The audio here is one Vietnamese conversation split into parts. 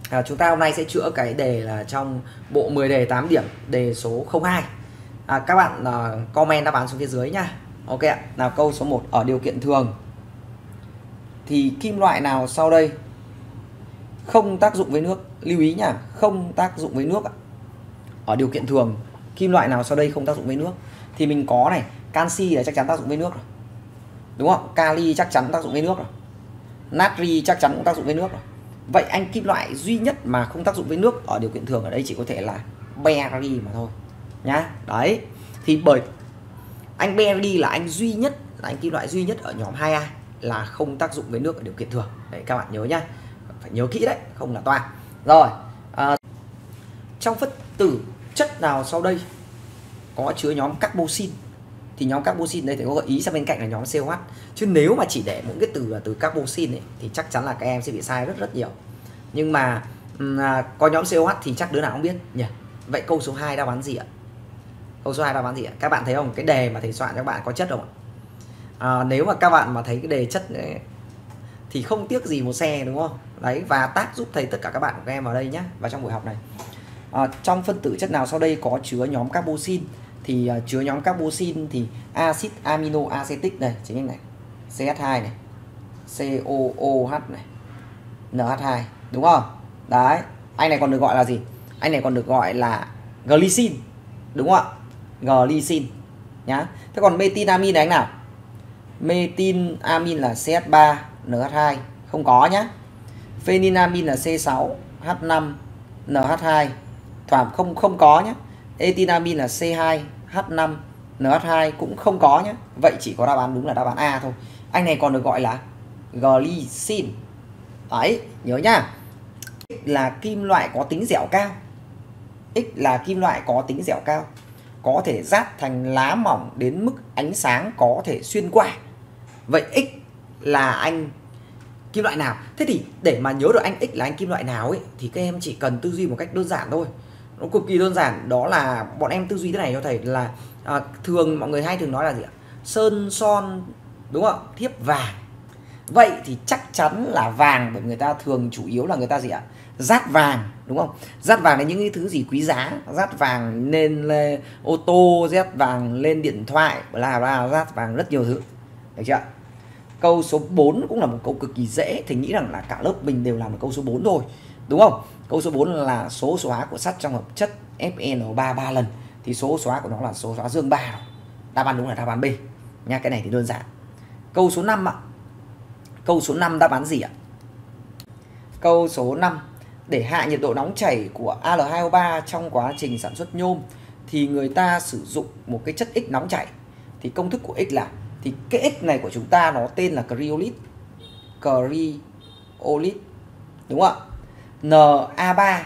Chúng ta hôm nay sẽ chữa cái đề là trong bộ 10 đề 8 điểm, đề số 02. Các bạn comment đáp án xuống phía dưới nha. Ok ạ. Nào, câu số 1, ở điều kiện thường thì kim loại nào sau đây không tác dụng với nước? Lưu ý nha, không tác dụng với nước. Ở điều kiện thường, kim loại nào sau đây không tác dụng với nước? Thì mình có này, canxi là chắc chắn tác dụng với nước rồi, đúng không? Kali chắc chắn tác dụng với nước rồi, natri chắc chắn cũng tác dụng với nước rồi. Vậy anh kim loại duy nhất mà không tác dụng với nước ở điều kiện thường ở đây chỉ có thể là beri mà thôi nhá. Đấy, thì bởi anh beri là anh duy nhất, là anh kim loại duy nhất ở nhóm 2A là không tác dụng với nước ở điều kiện thường. Đấy, các bạn nhớ nhá, phải nhớ kỹ đấy, không là toang. Rồi, trong phân tử chất nào sau đây có chứa nhóm carboxy? Thì nhóm carboxy đây thì có gợi ý sang bên cạnh là nhóm COH. Chứ nếu mà chỉ để một cái từ là từ carboxy ấy, thì chắc chắn là các em sẽ bị sai rất nhiều. Nhưng mà có nhóm COH thì chắc đứa nào cũng biết nhỉ. Vậy câu số 2 đáp án gì ạ? Câu số 2 đáp án gì ạ? Các bạn thấy không? Cái đề mà thầy soạn cho các bạn có chất không ạ? Nếu mà các bạn mà thấy cái đề chất ấy, thì không tiếc gì một xe, đúng không? Đấy, và tác giúp thầy tất cả các bạn của các em vào đây nhé, và trong buổi học này. Trong phân tử chất nào sau đây có chứa nhóm carboxy? Thì chứa nhóm carboxy thì axit amino acetic này, chính này, CH2 này, COOH này, NH2, đúng không? Đấy, anh này còn được gọi là gì? Anh này còn được gọi là glycine, đúng không ạ? Glycine nhá. Thế còn methylamin này anh nào? Methylamin là CH3 NH2, không có nhá. Phenylamin là C6H5 NH2, không có nhé. Ethylamin là C2H5 NH2 cũng không có nhé. Vậy chỉ có đáp án đúng là đáp án A thôi. Anh này còn được gọi là glycine. Đấy, nhớ nhá. X là kim loại có tính dẻo cao. X là kim loại có tính dẻo cao, có thể rát thành lá mỏng đến mức ánh sáng có thể xuyên qua. Vậy X là anh kim loại nào? Thế thì để mà nhớ được anh X là anh kim loại nào ấy thì các em chỉ cần tư duy một cách đơn giản thôi. Nó cực kỳ đơn giản, đó là bọn em tư duy thế này cho thầy là thường mọi người hay thường nói là gì ạ? Sơn son, đúng không? Thiếp vàng. Vậy thì chắc chắn là vàng, bởi người ta thường chủ yếu là người ta gì ạ? Dát vàng, đúng không? Dát vàng là những cái thứ gì quý giá, dát vàng lên ô tô, dát vàng lên điện thoại, là dát vàng rất nhiều thứ. Được chưa? Câu số 4 cũng là một câu cực kỳ dễ, thì nghĩ rằng là cả lớp mình đều làm được câu số 4 thôi, đúng không? Câu số 4 là số hóa của sắt trong hợp chất FeNO3 3 lần. Thì số hóa của nó là số hóa dương 3 rồi. Đáp án đúng là đáp án B nha, cái này thì đơn giản. Câu số 5 ạ. Câu số 5 đáp án gì ạ? Câu số 5, để hạ nhiệt độ nóng chảy của Al2O3 trong quá trình sản xuất nhôm thì người ta sử dụng một cái chất X nóng chảy. Thì công thức của X là, thì cái X này của chúng ta nó tên là cryolith. Cryolith, đúng không ạ? Na3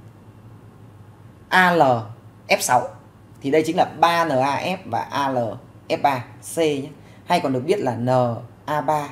AlF6 thì đây chính là 3NaF và AlF3C nhé. Hay còn được biết là Na3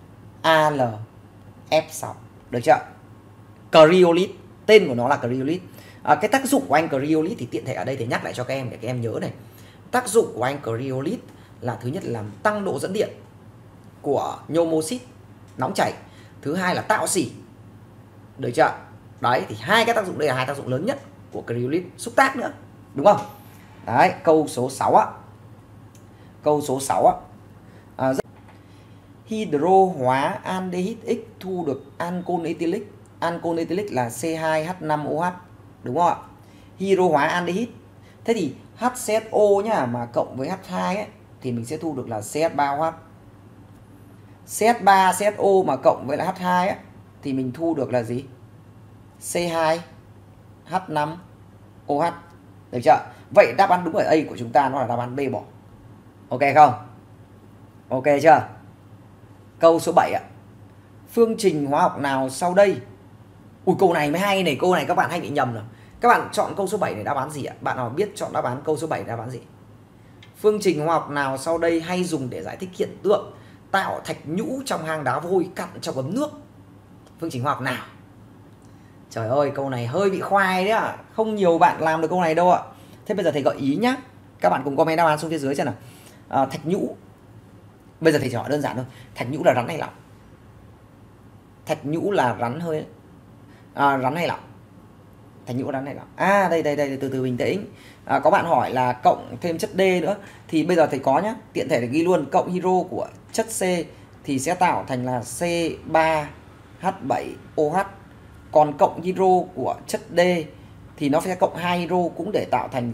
AlF6. Được chưa? Cryolith, tên của nó là cryolith. Cái tác dụng của anh cryolith thì tiện thể ở đây thì nhắc lại cho các em để các em nhớ này. Tác dụng của anh cryolith là thứ nhất là làm tăng độ dẫn điện của nhôm oxit nóng chảy, thứ hai là tạo xỉ. Được chưa? Đấy, thì hai cái tác dụng đây là hai tác dụng lớn nhất của cryolith, xúc tác nữa, đúng không? Đấy, câu số 6 á. Câu số 6 á. Hydro hóa aldehyde X thu được ancol ethylic. Ancol ethylic là C2H5OH, đúng không ạ? Hydro hóa aldehyde. Thế thì HCSO nhá, mà cộng với H2 ấy, thì mình sẽ thu được là CH3OH. CH3CSO mà cộng với lại H2 ấy, thì mình thu được là gì? C2H5OH. Được chưa? Vậy đáp án đúng ở A của chúng ta nó là đáp án B bỏ. Ok không? Ok chưa? Câu số 7 ạ. Phương trình hóa học nào sau đây? Ui, câu này mới hay này, câu này các bạn hay bị nhầm rồi. Các bạn chọn câu số 7 này đáp án gì ạ? Bạn nào biết chọn đáp án câu số 7 đáp án gì? Phương trình hóa học nào sau đây hay dùng để giải thích hiện tượng tạo thạch nhũ trong hang đá vôi cặn trong ấm nước? Phương trình hóa học nào? Trời ơi, câu này hơi bị khoai đấy ạ. Không nhiều bạn làm được câu này đâu ạ. Thế bây giờ thầy gợi ý nhá. Các bạn cùng comment đáp án xuống phía dưới xem nào. Thạch nhũ. Bây giờ thầy chỉ hỏi đơn giản thôi. Thạch nhũ là rắn hay lỏng? Thạch nhũ là rắn hơi Rắn hay lỏng? Thành nhũ rắn hay lỏng? Đây từ từ bình tĩnh. Có bạn hỏi là cộng thêm chất D nữa, thì bây giờ thầy có nhá, tiện thể để ghi luôn, cộng hydro của chất C thì sẽ tạo thành là C3H7OH. Còn cộng hydro của chất D thì nó sẽ cộng 2 hydro cũng để tạo thành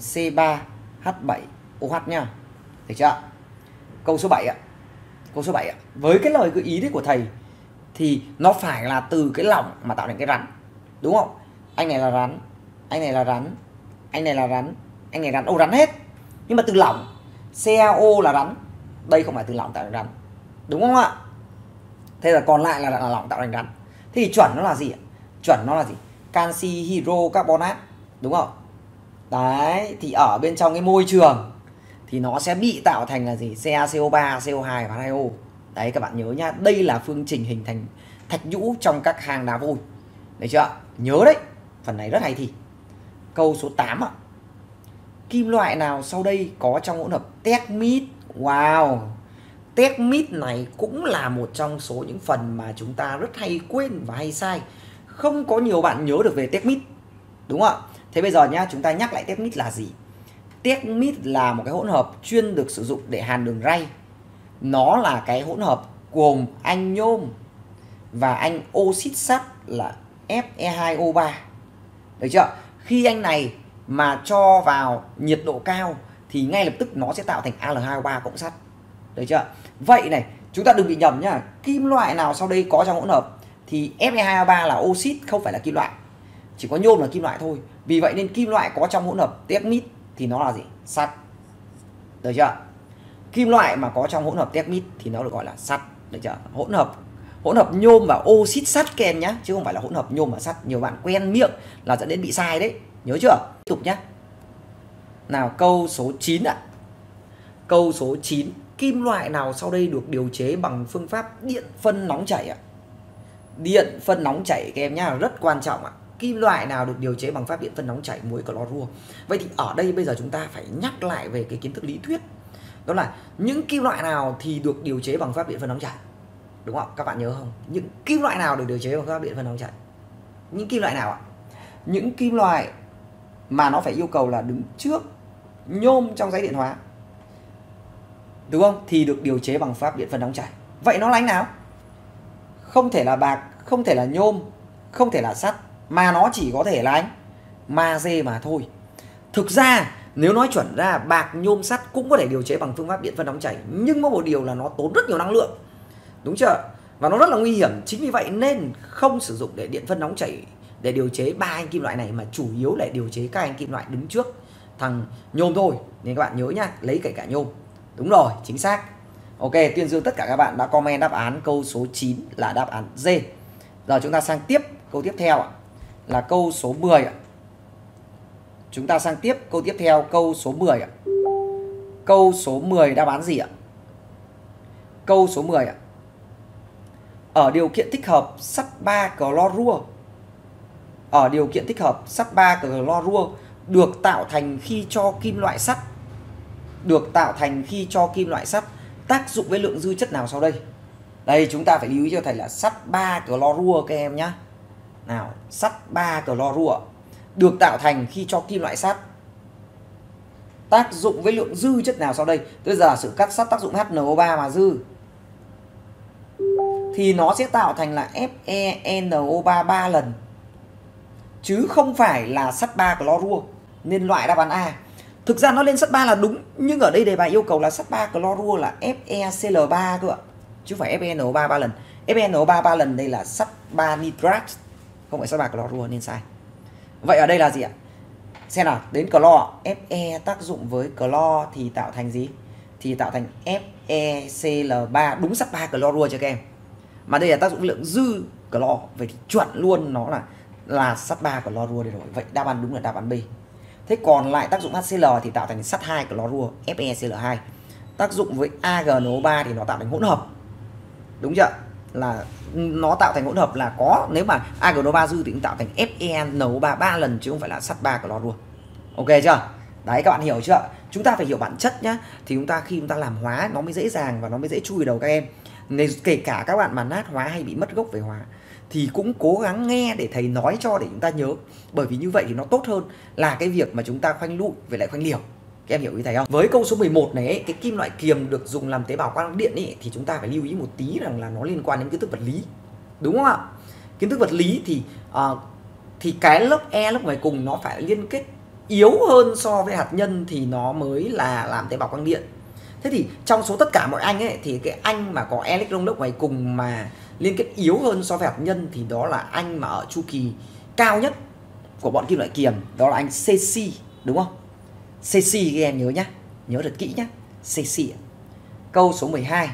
C3H7OH nha. Được chưa? Câu số 7 ạ. Câu số 7 ạ. Với cái lời gợi ý đấy của thầy thì nó phải là từ cái lỏng mà tạo thành cái rắn. Đúng không? Anh này là rắn, anh này là rắn, anh này là rắn, anh này rắn, rắn hết. Nhưng mà từ lỏng, CaO là rắn. Đây không phải từ lỏng tạo thành rắn. Đúng không ạ? Thế là còn lại là lỏng tạo thành rắn. Thế thì chuẩn nó là gì ạ? Chuẩn nó là gì? Canxi hydrocarbonate. Đúng không? Đấy, thì ở bên trong cái môi trường thì nó sẽ bị tạo thành là gì? CaCO3, CO2 và H2O. Đấy các bạn nhớ nhá, đây là phương trình hình thành thạch nhũ trong các hang đá vôi. Được chưa? Nhớ đấy, phần này rất hay thi. Câu số 8 ạ. Kim loại nào sau đây có trong hỗn hợp techmit? Wow, techmit này cũng là một trong số những phần mà chúng ta rất hay quên và hay sai. Không có nhiều bạn nhớ được về techmit. Đúng không ạ? Thế bây giờ nhá, chúng ta nhắc lại techmit là gì? Techmit là một cái hỗn hợp chuyên được sử dụng để hàn đường ray. Nó là cái hỗn hợp gồm anh nhôm và anh oxit sắt là Fe2O3. Được chưa? Khi anh này mà cho vào nhiệt độ cao thì ngay lập tức nó sẽ tạo thành Al2O3 cộng sắt. Được chưa? Vậy này, chúng ta đừng bị nhầm nhá. Kim loại nào sau đây có trong hỗn hợp thì Fe2O3 là oxit, không phải là kim loại. Chỉ có nhôm là kim loại thôi. Vì vậy nên kim loại có trong hỗn hợp techmit thì nó là gì? Sắt. Được chưa? Kim loại mà có trong hỗn hợp techmit thì nó được gọi là sắt. Được chưa? Hỗn hợp nhôm và oxit sắt các em nhé, chứ không phải là hỗn hợp nhôm và sắt. Nhiều bạn quen miệng là dẫn đến bị sai đấy. Nhớ chưa? Tiếp tục nhé. Nào câu số 9 ạ. Câu số 9. Kim loại nào sau đây được điều chế bằng phương pháp điện phân nóng chảy ạ? Điện phân nóng chảy các em nhá, rất quan trọng ạ. Kim loại nào được điều chế bằng pháp điện phân nóng chảy? Muối clorua. Vậy thì ở đây bây giờ chúng ta phải nhắc lại về cái kiến thức lý thuyết. Đó là những kim loại nào thì được điều chế bằng pháp điện phân nóng chảy? Đúng không? Các bạn nhớ không? Những kim loại nào được điều chế bằng pháp điện phân nóng chảy? Những kim loại nào ạ? Những kim loại mà nó phải yêu cầu là đứng trước nhôm trong giấy điện hóa, đúng không? Thì được điều chế bằng pháp điện phân nóng chảy. Vậy nó là anh nào? Không thể là bạc, không thể là nhôm, không thể là sắt, mà nó chỉ có thể là anh magie mà thôi. Thực ra nếu nói chuẩn ra, bạc, nhôm, sắt cũng có thể điều chế bằng phương pháp điện phân nóng chảy, nhưng có một điều là nó tốn rất nhiều năng lượng. Đúng chưa? Và nó rất là nguy hiểm. Chính vì vậy nên không sử dụng để điện phân nóng chảy để điều chế ba anh kim loại này, mà chủ yếu là điều chế các anh kim loại đứng trước thằng nhôm thôi. Nên các bạn nhớ nhá, lấy kể cả nhôm. Đúng rồi, chính xác. Ok, tuyên dương tất cả các bạn đã comment đáp án câu số 9 là đáp án D. Giờ chúng ta sang tiếp câu tiếp theo ạ, là câu số 10 ạ. Chúng ta sang tiếp câu tiếp theo, câu số 10 ạ. Câu số 10 đáp án gì ạ? Câu số 10 ạ. Ở điều kiện thích hợp, sắt 3 clorua. Ở điều kiện thích hợp, sắt 3 clorua được tạo thành khi cho kim loại sắt. Được tạo thành khi cho kim loại sắt tác dụng với lượng dư chất nào sau đây? Đây chúng ta phải lưu ý cho thầy là sắt 3 clorua các em nhé. Nào, sắt 3 clorua được tạo thành khi cho kim loại sắt tác dụng với lượng dư chất nào sau đây? Tức là sự cắt sắt tác dụng HNO3 mà dư thì nó sẽ tạo thành là FeNO3 3 lần, chứ không phải là sắt 3 clorua. Nên loại đáp án A. Thực ra nó lên sắt 3 là đúng, nhưng ở đây đề bài yêu cầu là sắt 3 clorua là FeCl3 cơ ạ, chứ không phải FeNO3 3 lần. FeNO3 3 lần đây là sắt 3 nitrat, không phải sắt 3 clorua nên sai. Vậy ở đây là gì ạ? Xem nào, đến clo, Fe tác dụng với clo thì tạo thành gì? Thì tạo thành FeCl3, đúng sắt 3 clorua cho các em. Mà đây là tác dụng với lượng dư clo, vậy thì chuẩn luôn nó là sắt 3 clorua đây rồi. Vậy đáp án đúng là đáp án B. Thế còn lại tác dụng HCl thì tạo thành sắt 2 clorua, FeCl2. Tác dụng với AgNO3 thì nó tạo thành hỗn hợp. Đúng chưa? Là nó tạo thành hỗn hợp là có, nếu mà AgNO3 dư thì cũng tạo thành FeNO3 3 lần, chứ không phải là sắt 3 clorua. Ok chưa? Đấy, các bạn hiểu chưa? Chúng ta phải hiểu bản chất nhá, thì khi chúng ta làm hóa nó mới dễ dàng và nó mới dễ chui đầu các em. Kể cả các bạn mà nát hóa hay bị mất gốc về hóa thì cũng cố gắng nghe để thầy nói cho để chúng ta nhớ, bởi vì như vậy thì nó tốt hơn là cái việc mà chúng ta khoanh lụi với lại khoanh liều. Các em hiểu ý thầy không? Với câu số 11 này ấy, cái kim loại kiềm được dùng làm tế bào quang điện ấy, thì chúng ta phải lưu ý một tí rằng là nó liên quan đến kiến thức vật lý, đúng không ạ? Kiến thức vật lý thì cái lớp E, lớp ngoài cùng nó phải liên kết yếu hơn so với hạt nhân thì nó mới là làm tế bào quang điện. Thế thì trong số tất cả mọi anh ấy thì cái anh mà có electron lớp ngoài cùng mà liên kết yếu hơn so với hạt nhân thì đó là anh mà ở chu kỳ cao nhất của bọn kim loại kiềm, đó là anh Cc, đúng không? Cc các em nhớ nhá, nhớ thật kỹ nhá, Cc. Câu số 12.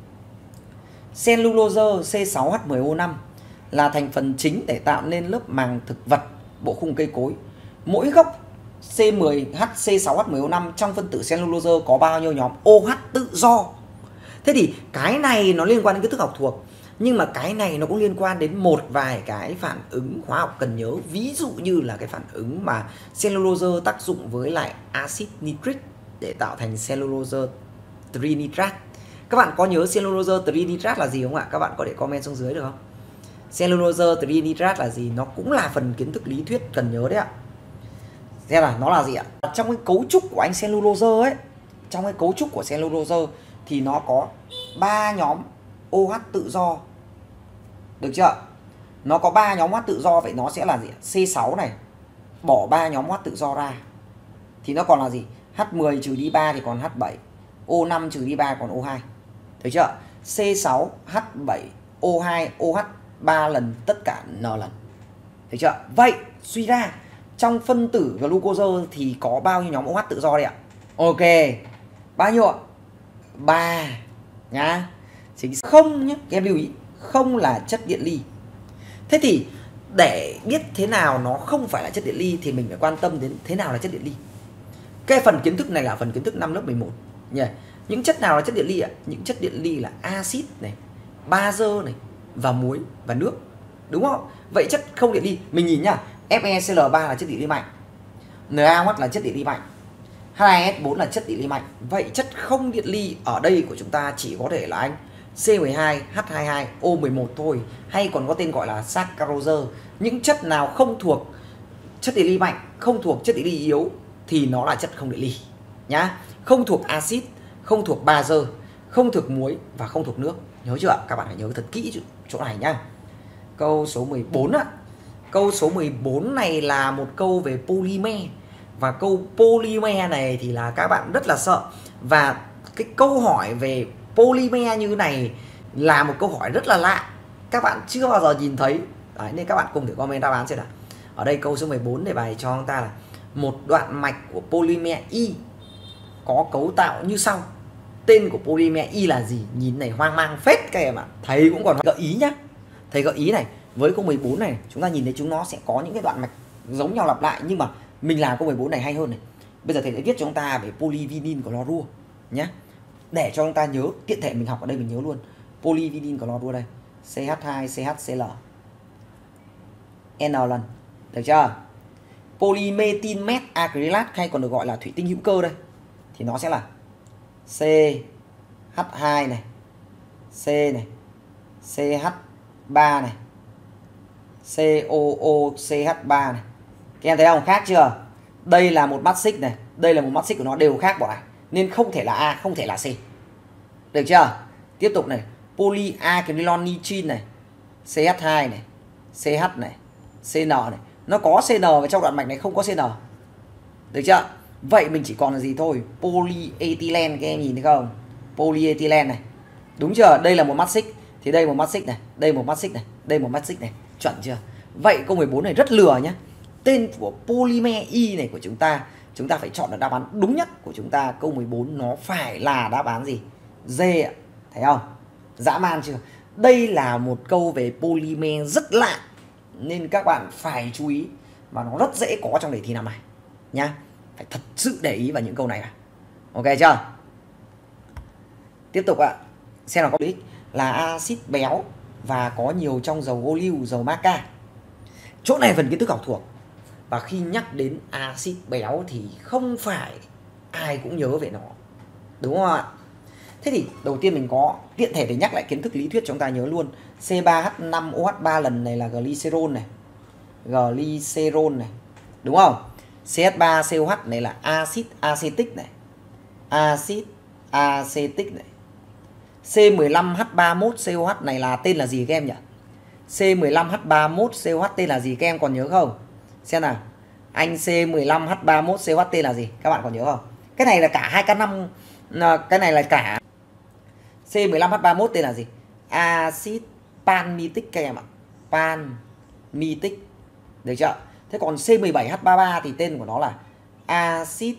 Cellulose C6H10O5 là thành phần chính để tạo nên lớp màng thực vật bộ khung cây cối. Mỗi gốc C6H10O5 trong phân tử cellulose có bao nhiêu nhóm OH tự do? Thế thì cái này nó liên quan đến kiến thức học thuộc, nhưng mà cái này nó cũng liên quan đến một vài cái phản ứng hóa học cần nhớ. Ví dụ như là cái phản ứng mà cellulose tác dụng với lại axit nitric để tạo thành cellulose trinitrat. Các bạn có nhớ cellulose trinitrat là gì không ạ? Các bạn có thể comment xuống dưới được không? Cellulose trinitrat là gì? Nó cũng là phần kiến thức lý thuyết cần nhớ đấy ạ. Xem là nó là gì ạ? Trong cái cấu trúc của anh cellulose ấy, trong cái cấu trúc của cellulose thì nó có 3 nhóm OH tự do. Được chưa? Nó có 3 nhóm OH tự do, vậy nó sẽ là gì ạ? C6 này, bỏ 3 nhóm OH tự do ra thì nó còn là gì? H10 trừ đi 3 thì còn H7, O5 trừ đi 3 còn O2. Được chưa? C6 H7 O2 OH 3 lần tất cả N lần. Được chưa? Vậy suy ra trong phân tử glucose thì có bao nhiêu nhóm OH tự do đây ạ? Ok. Bao nhiêu ạ? 3 nhá. Chính không nhé. Em lưu ý, không là chất điện ly. Thế thì để biết thế nào nó không phải là chất điện ly thì mình phải quan tâm đến thế nào là chất điện ly. Cái phần kiến thức này là phần kiến thức năm lớp 11 nhỉ. Những chất nào là chất điện ly ạ? Những chất điện ly là axit này, bazơ này và muối và nước. Đúng không? Vậy chất không điện ly, mình nhìn nhá, FeCl3 là chất điện ly mạnh, NaOH là chất điện ly mạnh, H2S4 là chất điện ly mạnh. Vậy chất không điện ly ở đây của chúng ta chỉ có thể là anh C12, H22, O11 thôi, hay còn có tên gọi là saccharose. Những chất nào không thuộc chất điện ly mạnh, không thuộc chất điện ly yếu thì nó là chất không điện ly nhá. Không thuộc axit, không thuộc bazơ, không thuộc muối và không thuộc nước. Nhớ chưa ạ? Các bạn phải nhớ thật kỹ chỗ này nhá. Câu số 14 ạ. Câu số 14 này là một câu về polymer. Và câu polymer này thì là các bạn rất là sợ. Và cái câu hỏi về polymer như này là một câu hỏi rất là lạ, các bạn chưa bao giờ nhìn thấy. Đấy, nên các bạn cùng thử comment đáp án xem nào. Ở đây câu số 14 đề bài cho chúng ta là một đoạn mạch của polymer Y có cấu tạo như sau. Tên của polymer Y là gì? Nhìn này hoang mang phết các em ạ. Thầy cũng còn gợi ý nhá. Thầy gợi ý này, với câu 14 này chúng ta nhìn thấy chúng nó sẽ có những cái đoạn mạch giống nhau lặp lại, nhưng mà mình làm câu 14 này hay hơn này. Bây giờ thầy sẽ viết cho chúng ta về polyvinyl chlorua nhé, để cho chúng ta nhớ, tiện thể mình học ở đây mình nhớ luôn. Polyvinyl chlorua đây, CH2 CHCl N lần, được chưa? Polymethyl met acrylat hay còn được gọi là thủy tinh hữu cơ đây thì nó sẽ là CH2 này, C này, CH3 này, COOCH3 này. Các em thấy không? Khác chưa? Đây là một mắt xích này, đây là một mắt xích của nó đều khác bọn này, nên không thể là A, không thể là C. Được chưa? Tiếp tục này, polyacrylon nitrin này, CH2 này, CH này, CN này. Nó có CN và trong đoạn mạch này không có CN. Được chưa? Vậy mình chỉ còn là gì thôi? Polyethylene, các em nhìn thấy không? Polyethylene này. Đúng chưa? Đây là một mắt xích thì đây một mắt xích này, đây một mắt xích này, đây một mắt xích này. Chuẩn chưa? Vậy câu 14 này rất lừa nhá. Tên của polymer Y này của chúng ta phải chọn được đáp án đúng nhất của chúng ta. Câu 14 nó phải là đáp án gì? D ạ. Thấy không? Dã man chưa? Đây là một câu về polymer rất lạ, nên các bạn phải chú ý, và nó rất dễ có trong đề thi năm này nhá. Phải thật sự để ý vào những câu này. Ok chưa? Tiếp tục ạ. Xem là có ích là axit béo và có nhiều trong dầu ô liu, dầu maca. Chỗ này phần kiến thức học thuộc. Và khi nhắc đến axit béo thì không phải ai cũng nhớ về nó, đúng không ạ? Thế thì đầu tiên mình có tiện thể để nhắc lại kiến thức lý thuyết cho chúng ta nhớ luôn. C3H5OH3 lần này là glycerol này. Glycerol này. Đúng không? CH3COH này là axit acetic này. Axit acetic này. C15H31COH này là tên là gì các em nhỉ? C15H31COH tên là gì các em còn nhớ không? Xem nào. Anh C15H31COH tên là gì? Các bạn còn nhớ không? Cái này là cả 2K5, cái này là cả C15H31 tên là gì? Axit palmitic các em ạ. Palmitic. Được chưa? Thế còn C17H33 thì tên của nó là axit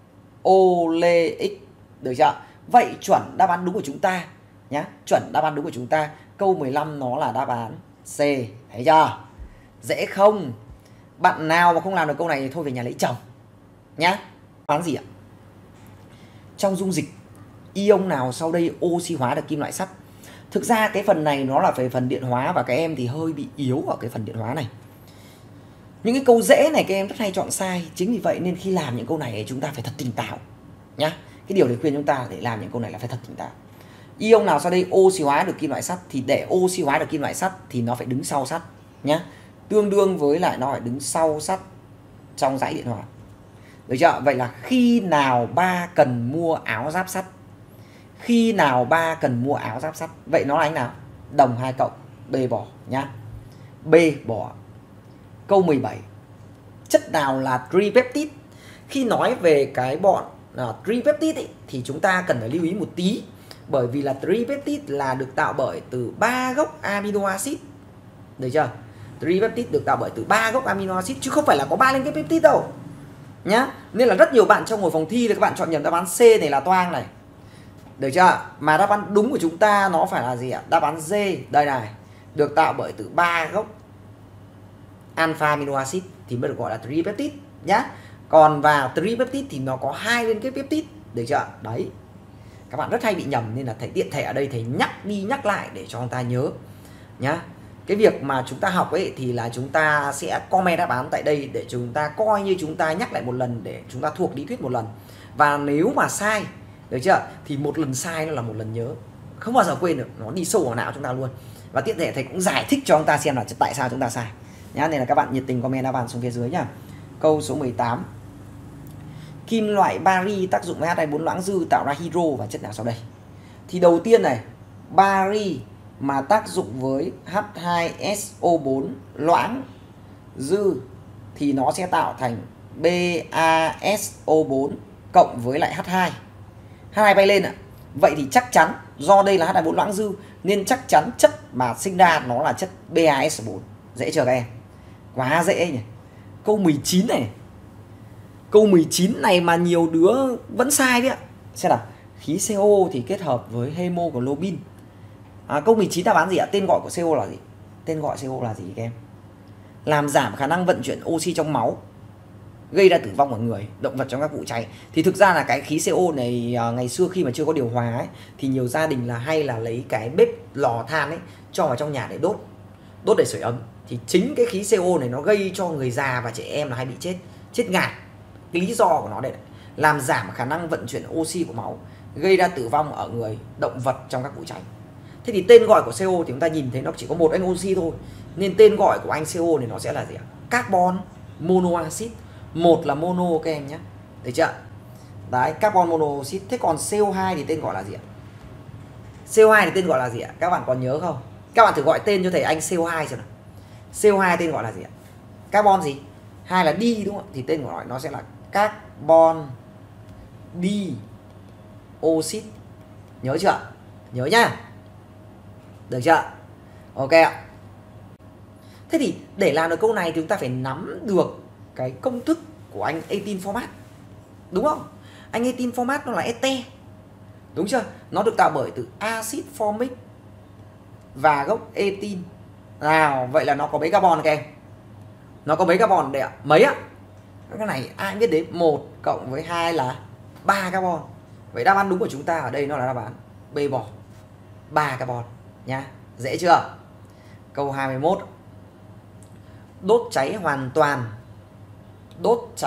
oleic. Được chưa? Vậy chuẩn đáp án đúng của chúng ta nhá. Chuẩn đáp án đúng của chúng ta, câu 15 nó là đáp án C. Thấy chưa? Dễ không? Bạn nào mà không làm được câu này thì thôi về nhà lấy chồng nhá. Đáp án gì ạ? Trong dung dịch ion nào sau đây oxy hóa được kim loại sắt? Thực ra cái phần này nó là về phần điện hóa và các em thì hơi bị yếu ở cái phần điện hóa này. Những cái câu dễ này các em rất hay chọn sai. Chính vì vậy nên khi làm những câu này chúng ta phải thật tỉnh táo nhá. Cái điều để khuyên chúng ta để làm những câu này là phải thật tỉnh táo. Ion nào sau đây oxy hóa được kim loại sắt? Thì để oxy hóa được kim loại sắt thì nó phải đứng sau sắt nhá. Tương đương với lại nó phải đứng sau sắt trong dãy điện hóa. Được chưa? Vậy là khi nào ba cần mua áo giáp sắt? Khi nào ba cần mua áo giáp sắt? Vậy nó là anh nào? Đồng 2 cộng, B bỏ nhá. B bỏ. Câu 17. Chất nào là tripeptide? Khi nói về cái bọn tripeptide thì chúng ta cần phải lưu ý một tí. Bởi vì là tripeptide là được tạo bởi từ 3 gốc amino acid. Được chưa? Tripeptide được tạo bởi từ 3 gốc amino acid chứ không phải là có 3 liên kết peptide đâu. Nhá. Nên là rất nhiều bạn trong ngồi phòng thi thì các bạn chọn nhầm đáp án C này là toang này. Được chưa? Mà đáp án đúng của chúng ta nó phải là gì ạ? Đáp án D đây này, được tạo bởi từ 3 gốc alpha amino acid thì mới được gọi là tripeptide nhá. Còn vào tripeptide thì nó có 2 liên kết peptide, được chưa? Đấy. Các bạn rất hay bị nhầm nên là thầy tiện thể ở đây thầy nhắc đi nhắc lại để cho chúng ta nhớ nhá. Cái việc mà chúng ta học ấy thì là chúng ta sẽ comment đáp án tại đây để chúng ta coi như chúng ta nhắc lại một lần để chúng ta thuộc lý thuyết một lần. Và nếu mà sai, được chưa? Thì một lần sai nó là một lần nhớ, không bao giờ quên được, nó đi sâu vào não chúng ta luôn. Và tiện thể thầy cũng giải thích cho chúng ta xem là tại sao chúng ta sai nhá. Nên là các bạn nhiệt tình comment đáp án xuống phía dưới nhá. Câu số 18. Kim loại bari tác dụng với H24 loãng dư tạo ra hydro và chất nào sau đây? Thì đầu tiên này, bari mà tác dụng với H2SO4 loãng dư thì nó sẽ tạo thành BaSO4 cộng với lại H2. H2 bay lên ạ. Vậy thì chắc chắn do đây là H24 loãng dư nên chắc chắn chất mà sinh ra nó là chất BaS4. Dễ chưa các em? Quá dễ nhỉ. Câu 19 này. Câu 19 này mà nhiều đứa vẫn sai đấy ạ. Xem nào. Khí CO thì kết hợp với hemoglobin. Câu 19 đáp án gì ạ? Tên gọi của CO là gì? Tên gọi CO là gì các em? Làm giảm khả năng vận chuyển oxy trong máu, gây ra tử vong ở người, động vật trong các vụ cháy. Thì thực ra là cái khí CO này ngày xưa khi mà chưa có điều hòa ấy, thì nhiều gia đình là hay là lấy cái bếp lò than ấy cho vào trong nhà để đốt để sưởi ấm. Thì chính cái khí CO này nó gây cho người già và trẻ em là hay bị chết ngạt. Cái lý do của nó đây này, làm giảm khả năng vận chuyển oxy của máu, gây ra tử vong ở người, động vật trong các vụ cháy. Thế thì tên gọi của CO thì chúng ta nhìn thấy nó chỉ có một anh oxy thôi, nên tên gọi của anh CO này nó sẽ là gì ạ? Carbon monoxide. Một là mono các em nhé, được chưa? Đấy, carbon monoxide. Thế còn CO2 thì tên gọi là gì ạ? CO2 thì tên gọi là gì ạ? Các bạn còn nhớ không? Các bạn thử gọi tên cho thầy anh CO2 xem nào. CO2 tên gọi là gì ạ? Carbon gì? Hai là đi đúng không? Thì tên gọi nó sẽ là carbon dioxide. Nhớ chưa? Nhớ nhá. Được chưa? Ok ạ. Thế thì để làm được câu này thì chúng ta phải nắm được cái công thức của anh etin format. Đúng không? Anh etin format nó là ete. Đúng chưa? Nó được tạo bởi từ axit formic và gốc etin. Nào, vậy là nó có mấy carbon các em? Nó có mấy carbon đây ạ? Mấy ạ? Cái này ai biết đến? 1 cộng với 2 là 3 carbon. Vậy đáp án đúng của chúng ta ở đây nó là đáp án B bỏ. 3 carbon nhá. Dễ chưa? Câu 21. Đốt cháy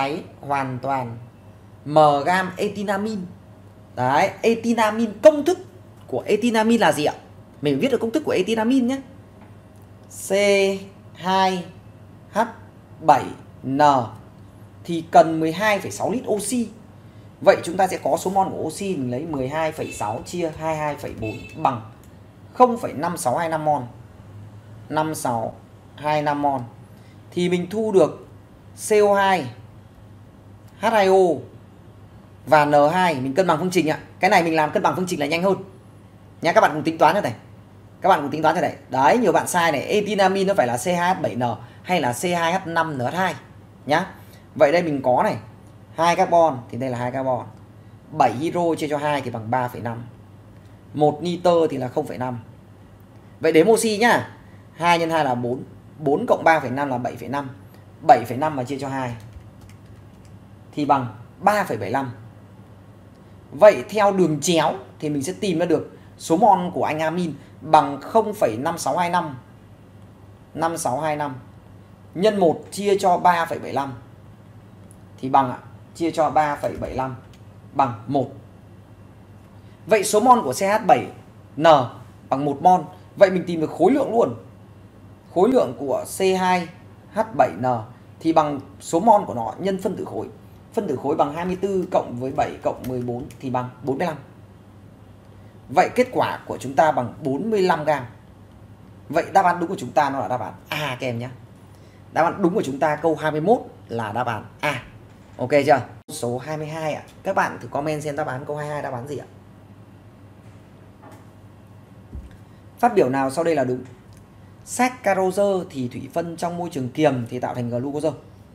hoàn toàn m gam etinamin. Đấy, etinamin công thức của etinamin là gì ạ? Mình viết được công thức của etinamin nhé. C2H7N thì cần 12,6 lít oxy. Vậy chúng ta sẽ có số mol của oxy, mình lấy 12,6 chia 22,4 bằng 0,5625 mol. 5625 mol. Thì mình thu được CO2, H2O và N2. Mình cân bằng phương trình ạ. Cái này mình làm cân bằng phương trình là nhanh hơn nha. Các bạn cùng tính toán cho này. Các bạn cùng tính toán cho này. Đấy, nhiều bạn sai này. Etinamin nó phải là C2H7N hay là C2H5NH2 nhá. Vậy đây mình có này, 2 carbon thì đây là 2 carbon. 7 hydro chia cho 2 thì bằng 3,5. 1 nitơ thì là 0,5. Vậy đếm oxy nhá. 2 x 2 là 4. 4 cộng 3,5 là 7,5. 7,5 mà chia cho 2 thì bằng 3,75. Vậy theo đường chéo thì mình sẽ tìm ra được số mol của anh amin bằng 0,5625. 5625 nhân 1 chia cho 3,75 thì bằng chia cho 3,75 bằng 1. Vậy số mol của CH7N bằng 1 mol. Vậy mình tìm được khối lượng luôn. Khối lượng của C2H7N thì bằng số mol của nó nhân phân tử khối. Phân tử khối bằng 24 cộng với 7 cộng 14 thì bằng 45. Vậy kết quả của chúng ta bằng 45 gram. Vậy đáp án đúng của chúng ta nó là đáp án A các em nhé. Đáp án đúng của chúng ta câu 21 là đáp án A. Ok chưa? Số 22 ạ. Các bạn thử comment xem đáp án câu 22 đáp án gì ạ? Phát biểu nào sau đây là đúng? Saccharose thì thủy phân trong môi trường kiềm thì tạo thành glucose.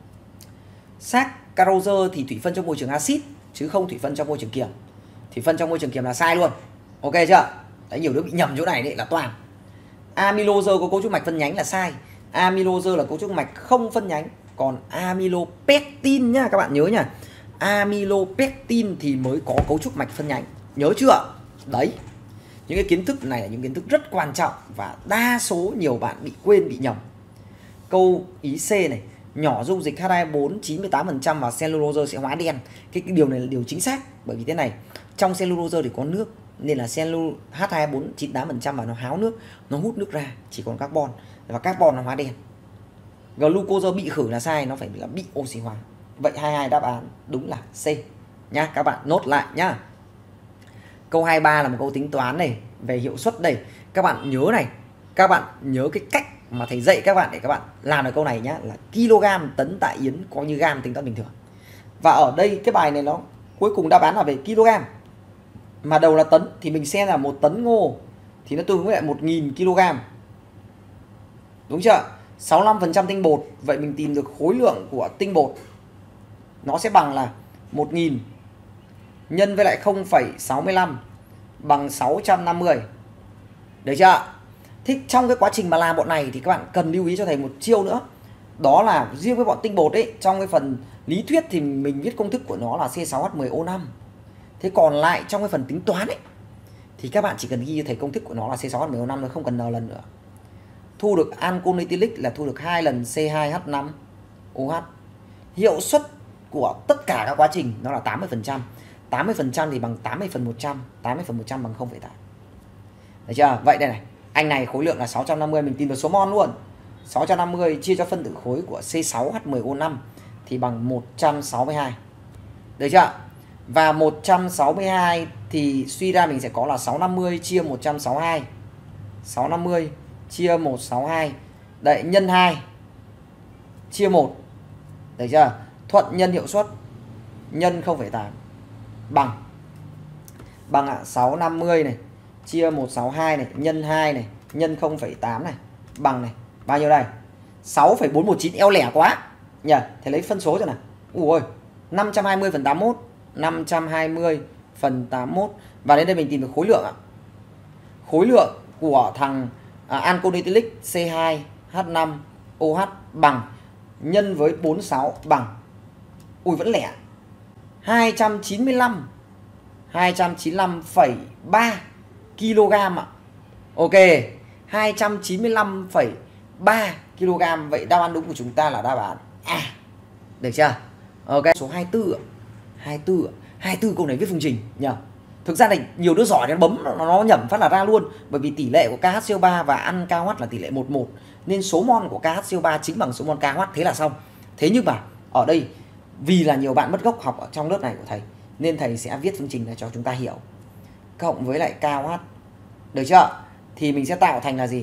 Saccharose thì thủy phân trong môi trường axit chứ không thủy phân trong môi trường kiềm. Thủy phân trong môi trường kiềm là sai luôn. Ok chưa? Đấy, nhiều đứa bị nhầm chỗ này đấy là toàn. Amylose có cấu trúc mạch phân nhánh là sai. Amylose là cấu trúc mạch không phân nhánh. Còn amylopectin nhá, các bạn nhớ nhá. Amylopectin thì mới có cấu trúc mạch phân nhánh. Nhớ chưa? Đấy. Những cái kiến thức này là những kiến thức rất quan trọng và đa số nhiều bạn bị quên, bị nhầm. Câu ý C này, nhỏ dung dịch H2O4 98% và cellulose sẽ hóa đen. Cái điều này là điều chính xác, bởi vì thế này, trong cellulose thì có nước nên là H2O4 98% và nó háo nước, nó hút nước ra, chỉ còn carbon và carbon nó hóa đen. Glucose bị khử là sai, nó phải là bị oxy hóa. Vậy 22 đáp án đúng là C nhá, các bạn nốt lại nhá. Câu 23 là một câu tính toán này, về hiệu suất đây. Các bạn nhớ này, các bạn nhớ cái cách mà thầy dạy các bạn để các bạn làm được câu này nhá, là kg tấn tại yến coi như gam tính toán bình thường. Và ở đây cái bài này nó cuối cùng đáp án là về kg. Mà đầu là tấn thì mình xem là 1 tấn ngô thì nó tương ứng với lại 1000 kg. Đúng chưa? 65% tinh bột, vậy mình tìm được khối lượng của tinh bột. Nó sẽ bằng là 1000 nhân với lại 0,65 bằng 650. Được chưa? Thế trong cái quá trình mà làm bọn này thì các bạn cần lưu ý cho thầy một chiêu nữa. Đó là riêng với bọn tinh bột ấy, trong cái phần lý thuyết thì mình viết công thức của nó là C6H10O5. Thế còn lại trong cái phần tính toán ấy thì các bạn chỉ cần ghi thầy công thức của nó là C6H10O5 thôi, không cần n lần nữa. Thu được ancol ethylic là thu được 2 lần C2H5OH. Hiệu suất của tất cả các quá trình nó là 80%. 80% thì bằng 80 phần 100, 80 phần 100 bằng 0,8. Được chưa? Vậy đây này, anh này khối lượng là 650, mình tìm được số mol luôn. 650 chia cho phân tử khối của C6H10O5 thì bằng 162. Được chưa? Và 162 thì suy ra mình sẽ có là 650 chia 162. 650 chia 162. Đấy, nhân 2 chia 1. Được chưa? Thuận nhân hiệu suất nhân 0,8 bằng 650 này chia 162 này nhân 2 này nhân 0,8 này bằng này bao nhiêu đây? 6,419, eo lẻ quá nhỉ. Thế lấy phân số cho nào. Ui, 520 phần 81, 520 phần 81 và đến đây mình tìm được khối lượng ạ. Khối lượng của thằng ancol ethylic C2H5OH bằng nhân với 46 bằng, ui vẫn lẻ, 295,3 kg ạ. Ok, 295,3 kg. Vậy đáp án đúng của chúng ta là đáp án A. Được chưa? Ok, số 24 ạ. 24 câu này viết phương trình nhỉ. Thực ra này nhiều đứa giỏi nó bấm nó nhẩm phát là ra luôn, bởi vì tỷ lệ của KHCO3 và ăn KH là tỷ lệ 1:1 nên số mol của KHCO3 chính bằng số mol KH, thế là xong. Thế nhưng mà ở đây vì là nhiều bạn mất gốc học ở trong lớp này của thầy nên thầy sẽ viết phương trình này cho chúng ta hiểu. Cộng với lại KH, được chưa? Thì mình sẽ tạo thành là gì?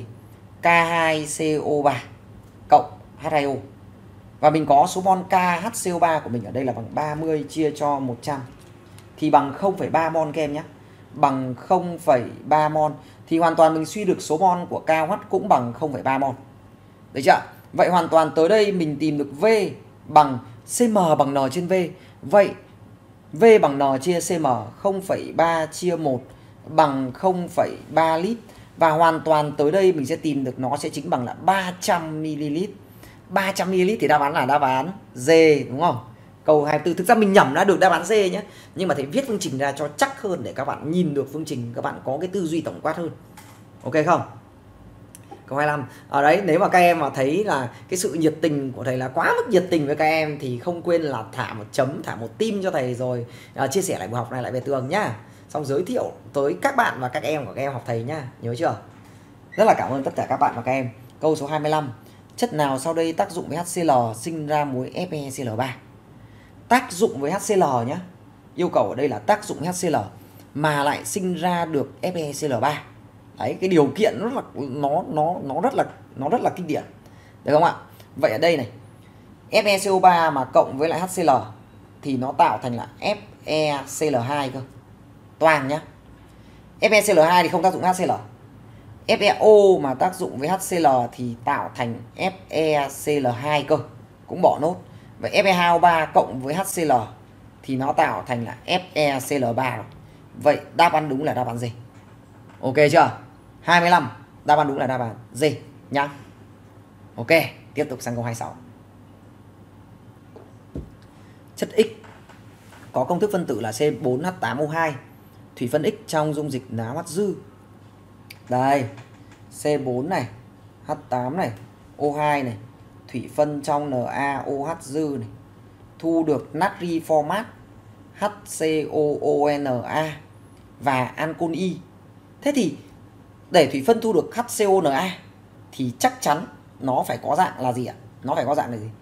K2CO3 cộng H2O. Và mình có số mol KHCO3 của mình ở đây là bằng 30 chia cho 100 thì bằng 0,3 mol các em nhé. Bằng 0,3 mol thì hoàn toàn mình suy được số mol của KH cũng bằng 0,3 mol. Được chưa? Vậy hoàn toàn tới đây mình tìm được V bằng CM bằng N trên V. Vậy V bằng N chia CM, 0,3 chia 1 bằng 0,3 lít. Và hoàn toàn tới đây mình sẽ tìm được nó sẽ chính bằng là 300 ml. 300 ml thì đáp án là đáp án D, đúng không? Câu 24. Thực ra mình nhẩm ra được đáp án D nhé, nhưng mà thầy viết phương trình ra cho chắc hơn để các bạn nhìn được phương trình, các bạn có cái tư duy tổng quát hơn. Ok không? Câu 25. Ở đấy nếu mà các em mà thấy là cái sự nhiệt tình của thầy là quá mức nhiệt tình với các em thì không quên là thả một chấm, thả một tim cho thầy, rồi chia sẻ lại buổi học này lại về tường nhá. Xong giới thiệu tới các bạn và các em của các em học thầy nhá. Nhớ chưa? Rất là cảm ơn tất cả các bạn và các em. Câu số 25. Chất nào sau đây tác dụng với HCl sinh ra muối FeCl3? Tác dụng với HCl nhé. Yêu cầu ở đây là tác dụng với HCl mà lại sinh ra được FeCl3. Đấy, cái điều kiện nó rất là kinh điển. Được không ạ? Vậy ở đây này, FeCO3 mà cộng với lại HCl thì nó tạo thành là FeCl2 cơ. Toàn nhá. FeCl2 thì không tác dụng với HCl. FeO mà tác dụng với HCl thì tạo thành FeCl2 cơ, cũng bỏ nốt. Vậy Fe2O3 cộng với HCl thì nó tạo thành là FeCl3. Vậy đáp án đúng là đáp án gì? Ok chưa? 25, đáp án đúng là đáp án D nhá. Ok, tiếp tục sang câu 26. Chất X có công thức phân tử là C4H8O2. Thủy phân X trong dung dịch NaOH dư. Đây, C4 này, H8 này, O2 này, thủy phân trong NaOH dư này, thu được natri format HCOONa và ancol Y. Thế thì để thủy phân thu được HCONa thì chắc chắn nó phải có dạng là gì ạ? Nó phải có dạng là gì?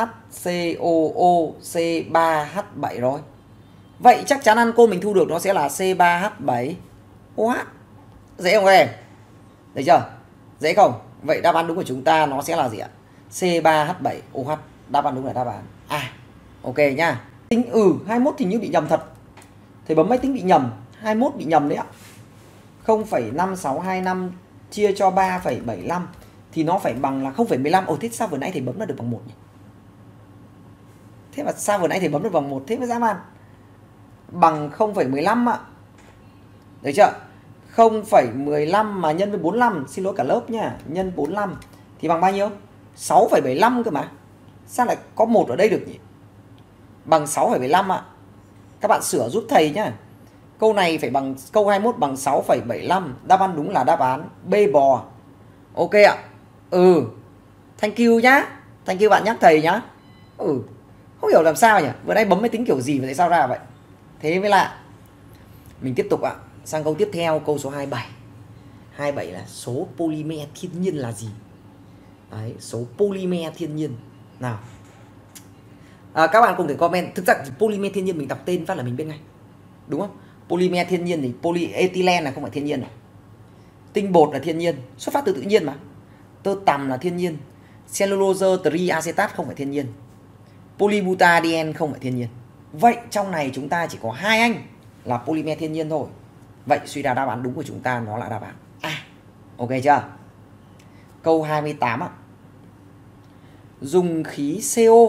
HCOOC3H7 rồi. Vậy chắc chắn ancol mình thu được nó sẽ là C3H7OH. Dễ không các em? Được chưa? Dễ không? Vậy đáp án đúng của chúng ta nó sẽ là gì ạ? C3H7OH. Đáp án đúng là đáp án A. Ok nhá. Tính 21 thì như bị nhầm thật. Thầy bấm máy tính bị nhầm, 21 bị nhầm đấy ạ. 0,5625 chia cho 3,75 thì nó phải bằng là 0,15. Ồ, thế sao vừa nãy thầy bấm là được bằng 1 nhỉ? Thế mà sao vừa nãy thầy bấm được bằng 1 thế mới dám ăn? Bằng 0,15 ạ. Được chưa? 0,15 mà nhân với 45, xin lỗi cả lớp nha, nhân 45 thì bằng bao nhiêu? 6,75 cơ mà. Sao lại có 1 ở đây được nhỉ? Bằng 6,75 ạ. Các bạn sửa giúp thầy nhá. Câu này phải bằng, câu 21 bằng 6,75. Đáp án đúng là đáp án B bò. Ok ạ. Thank you nhá. Thank you bạn nhắc thầy nhá. Không hiểu làm sao nhỉ? Vừa nãy bấm máy tính kiểu gì mà tại sao ra vậy? Thế mới lạ. Mình tiếp tục ạ. Sang câu tiếp theo, câu số 27. 27 là số polymer thiên nhiên là gì? Đấy, số polymer thiên nhiên. Nào. Các bạn cùng thể comment. Thực ra polymer thiên nhiên mình đọc tên phát là mình biết ngay. Đúng không? Polymer thiên nhiên thì polyethylene là không phải thiên nhiên rồi. Tinh bột là thiên nhiên, xuất phát từ tự nhiên mà. Tơ tằm là thiên nhiên. Cellulose triacetat không phải thiên nhiên. Polybutadiene không phải thiên nhiên. Vậy trong này chúng ta chỉ có 2 anh là polymer thiên nhiên thôi. Vậy suy ra đáp án đúng của chúng ta nó là đáp án A. Ok chưa? Câu 28 ạ. Dùng khí CO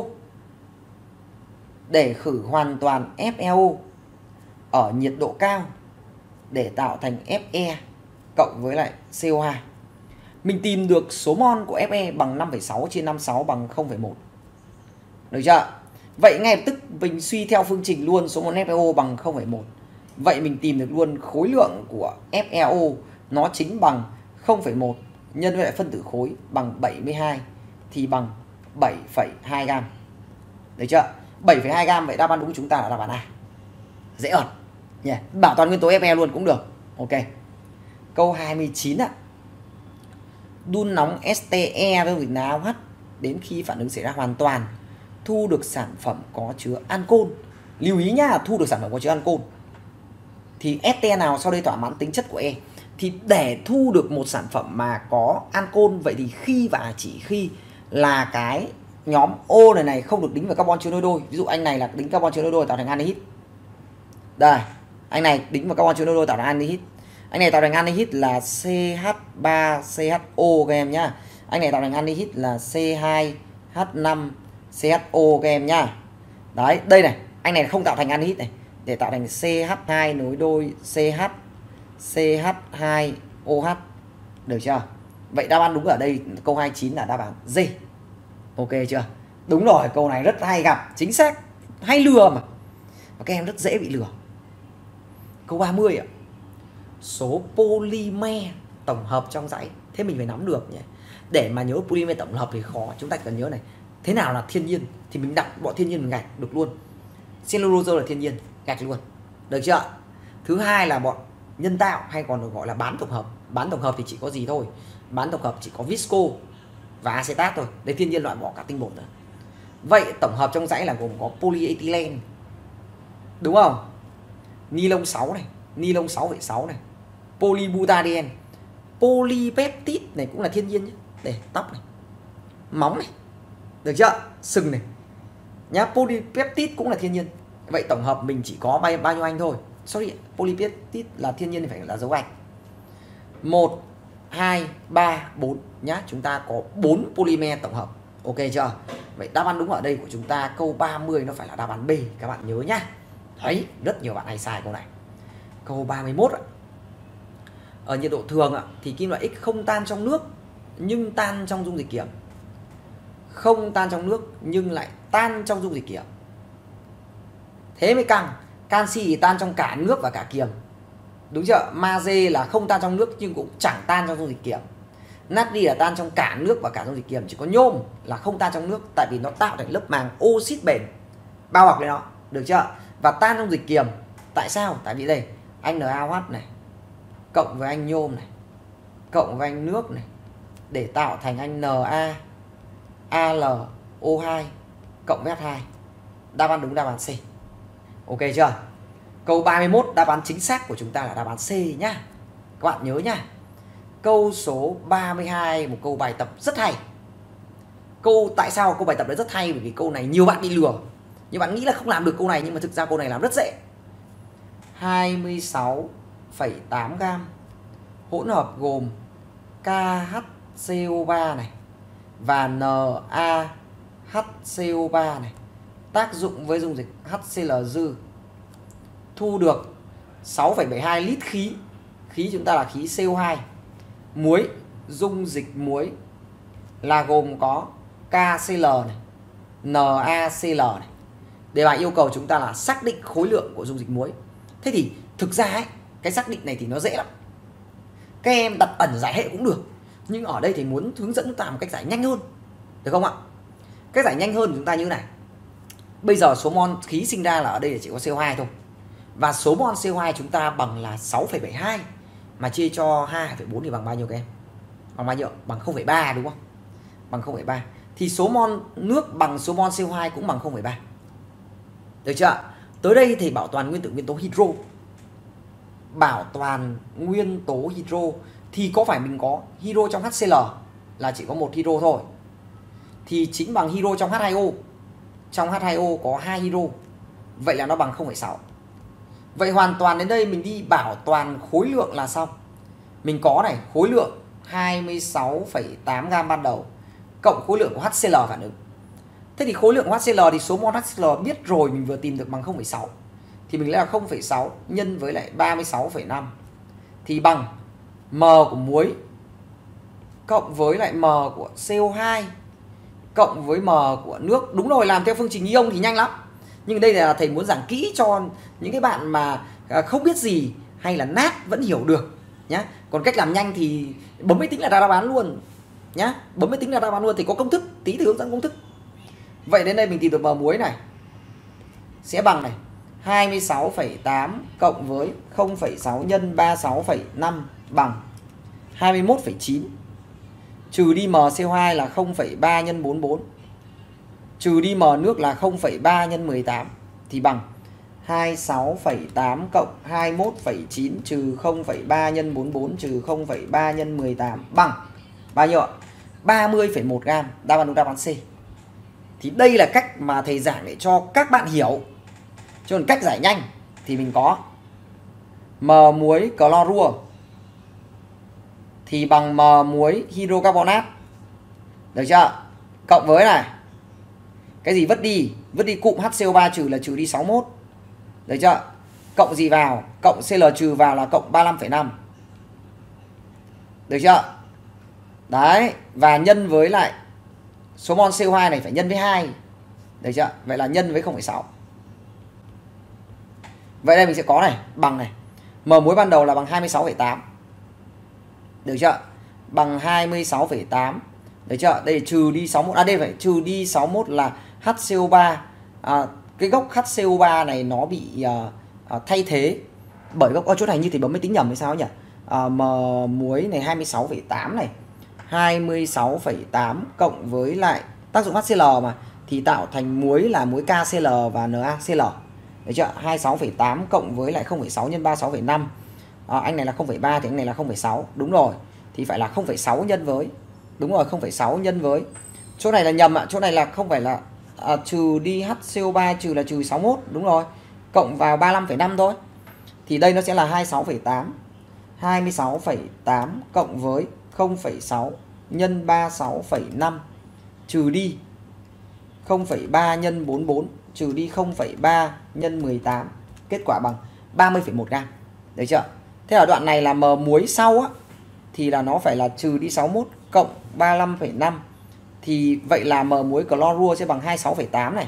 để khử hoàn toàn FeO ở nhiệt độ cao để tạo thành Fe cộng với lại CO2. Mình tìm được số mol của Fe bằng 5,6 chia 56 bằng 0,1. Được chưa? Vậy ngay lập tức mình suy theo phương trình luôn số mol FeO bằng 0,1. Vậy mình tìm được luôn khối lượng của FeO nó chính bằng 0,1 nhân với lại phân tử khối bằng 72 thì bằng 7,2 gam. Được chưa? 7,2 gam, vậy đáp án đúng của chúng ta là đáp án A. Dễ ợt. Yeah. Bảo toàn nguyên tố Fe luôn cũng được. Ok. Câu 29 ạ. Đun nóng STE với vị NaOH đến khi phản ứng xảy ra hoàn toàn, thu được sản phẩm có chứa ancol. Lưu ý nhá, thu được sản phẩm có chứa ancol. Thì STE nào sau đây thỏa mãn tính chất của E? Thì để thu được một sản phẩm mà có ancol, vậy thì khi và chỉ khi là cái nhóm O này không được đính vào carbon chứa đôi. Ví dụ anh này là đính carbon chứa đôi tạo thành aldehyde. Đây, anh này đính vào carbon chứa đôi tạo thành aldehyde. Anh này tạo thành aldehyde là CH3CHO các em nhá. Anh này tạo thành aldehyde là C2H5CHO các em nhá. Đấy, đây này, anh này không tạo thành aldehyde này, để tạo thành CH2 nối đôi CH CH2OH. Được chưa? Vậy đáp án đúng ở đây câu 29 là đáp án D. Ok chưa? Đúng rồi, câu này rất hay gặp, chính xác, hay lừa mà. Và các em rất dễ bị lừa. Câu 30 ạ. Số polymer tổng hợp trong dãy. Thế mình phải nắm được nhé. Để mà nhớ polymer tổng hợp thì khó, chúng ta cần nhớ này. Thế nào là thiên nhiên thì mình đặt bọn thiên nhiên mình gạch được luôn. Cellulose là thiên nhiên, gạch luôn. Được chưa? Thứ hai là bọn nhân tạo hay còn được gọi là bán tổng hợp. Bán tổng hợp thì chỉ có gì thôi? Bán tổng hợp chỉ có visco và acetat thôi. Đây thiên nhiên loại bỏ cả tinh bột rồi. Vậy tổng hợp trong dãy là gồm có polyethylene, đúng không? Ni lông 6 này, ni lông 6,6 này, polybutadiene, polypeptide này cũng là thiên nhiên nhé. Để tóc này, móng này, được chưa? Sừng này nhá, polypeptide cũng là thiên nhiên. Vậy tổng hợp mình chỉ có bao nhiêu anh thôi? Sorry, polypeptide là thiên nhiên thì phải là dấu gạch. 1, 2, 3, 4 nhá. Chúng ta có 4 polymer tổng hợp. Ok chưa? Vậy đáp án đúng ở đây của chúng ta câu 30 nó phải là đáp án B, các bạn nhớ nhá. Đấy, rất nhiều bạn hay sai câu này. Câu 31 ạ. Ở nhiệt độ thường ạ thì kim loại X không tan trong nước nhưng tan trong dung dịch kiềm. Không tan trong nước nhưng lại tan trong dung dịch kiềm. Thế mới căng. Canxi thì tan trong cả nước và cả kiềm. Đúng chưa? Magie là không tan trong nước nhưng cũng chẳng tan trong dung dịch kiềm. Natri là tan trong cả nước và cả dung dịch kiềm. Chỉ có nhôm là không tan trong nước, tại vì nó tạo thành lớp màng oxit bền bao bọc lên nó. Được chưa? Và tan trong dịch kiềm. Tại sao? Tại vì đây anh NaOH này cộng với anh nhôm này cộng với anh nước này để tạo thành anh NaAlO2 cộng với H2. Đáp án đúng đáp án C. Ok chưa? Câu 31 đáp án chính xác của chúng ta là đáp án C nhá. Các bạn nhớ nhá. Câu số 32, một câu bài tập rất hay. Tại sao câu bài tập đấy rất hay? Bởi vì câu này nhiều bạn bị lừa. Nhưng bạn nghĩ là không làm được câu này, nhưng mà thực ra câu này làm rất dễ. 26,8 gam hỗn hợp gồm KHCO3 này và NaHCO3 này tác dụng với dung dịch HCl dư, thu được 6,72 lít khí. Khí chúng ta là khí CO2. Muối, dung dịch muối là gồm có KCl này, NaCl này. Đề bài yêu cầu chúng ta là xác định khối lượng của dung dịch muối. Thế thì thực ra ấy, cái xác định này thì nó dễ lắm. Các em đặt ẩn giải hệ cũng được. Nhưng ở đây thì muốn hướng dẫn chúng ta một cách giải nhanh hơn. Được không ạ? Cách giải nhanh hơn chúng ta như thế này. Bây giờ số mol khí sinh ra là ở đây là chỉ có CO2 thôi. Và số mol CO2 chúng ta bằng là 6,72. Mà chia cho 2,4 thì bằng bao nhiêu các em? Bằng bao nhiêu? Bằng 0,3 đúng không? Bằng 0,3. Thì số mol nước bằng số mol CO2 cũng bằng 0,3. Được chưa? Tới đây thì bảo toàn nguyên tố hydro. Bảo toàn nguyên tố hydro thì có phải mình có hydro trong HCl là chỉ có một hydro thôi. Thì chính bằng hydro trong H2O. Trong H2O có 2 hydro. Vậy là nó bằng 0,6. Vậy hoàn toàn đến đây mình đi bảo toàn khối lượng là xong. Mình có này, khối lượng 26,8 gam ban đầu cộng khối lượng của HCl phản ứng. Thế thì khối lượng của HCl thì số mol HCl biết rồi, mình vừa tìm được bằng 0,6. Thì mình lấy là 0,6 nhân với lại 36,5 thì bằng m của muối cộng với lại m của CO2 cộng với m của nước. Đúng rồi, làm theo phương trình ion thì nhanh lắm. Nhưng đây là thầy muốn giảng kỹ cho những cái bạn mà không biết gì hay là nát vẫn hiểu được nhá. Còn cách làm nhanh thì bấm máy tính là ra đáp án luôn nhá. Bấm máy tính là đáp án luôn thì có công thức, tí thì hướng dẫn công thức. Vậy đến đây mình tìm được m muối này sẽ bằng này 26,8 cộng với 0,6 nhân 36,5 bằng 21,9. Trừ đi MCO2 là 0,3 nhân 44. Trừ đi M nước là 0,3 nhân 18 thì bằng 26,8 cộng 21,9 trừ 0,3 nhân 44 trừ 0,3 nhân 18 bằng bao nhiêu ạ? 30,1 gam. Đáp án đúng đáp án C. Thì đây là cách mà thầy giảng để cho các bạn hiểu. Chứ còn cách giải nhanh thì mình có M muối clorua thì bằng M muối hydrocarbonat. Được chưa? Cộng với này. Cái gì vứt đi? Vứt đi cụm HCO3 trừ là trừ đi 61. Được chưa? Cộng gì vào? Cộng Cl trừ vào là cộng 35,5. Được chưa? Đấy. Và nhân với lại số mol CO2 này phải nhân với 2. Được chưa? Vậy là nhân với 0,6. Vậy đây mình sẽ có này. Bằng này. M muối ban đầu là bằng 26,8. Được chưa? Bằng 26,8. Được chưa? Đây trừ đi 61. À đây phải trừ đi 61 là HCO3. Cái gốc HCO3 này nó bị thay thế bởi gốc ở chỗ này như thì bấm máy tính nhầm hay sao nhỉ? M muối này 26,8 này. 26,8 cộng với lại tác dụng HCl mà thì tạo thành muối là muối KCl và NaCl. Được chưa? 26,8 cộng với lại 0,6 nhân 36,5. Anh này là 0,3 thì anh này là 0,6. Đúng rồi. Thì phải là 0,6 nhân với. Đúng rồi, 0,6 nhân với. Chỗ này là nhầm ạ. Chỗ này là không phải là trừ đi HCO3 trừ là trừ 61. Đúng rồi. Cộng vào 35,5 thôi. Thì đây nó sẽ là 26,8. 26,8 cộng với 0,6 nhân 36,5 trừ đi 0,3 nhân 44 trừ đi 0,3 nhân 18. Kết quả bằng 30,1 gam. Được chưa? Thế là đoạn này là M muối sau á thì là nó phải là trừ đi 61 cộng 35,5. Thì vậy là M muối clorua sẽ bằng 26,8 này.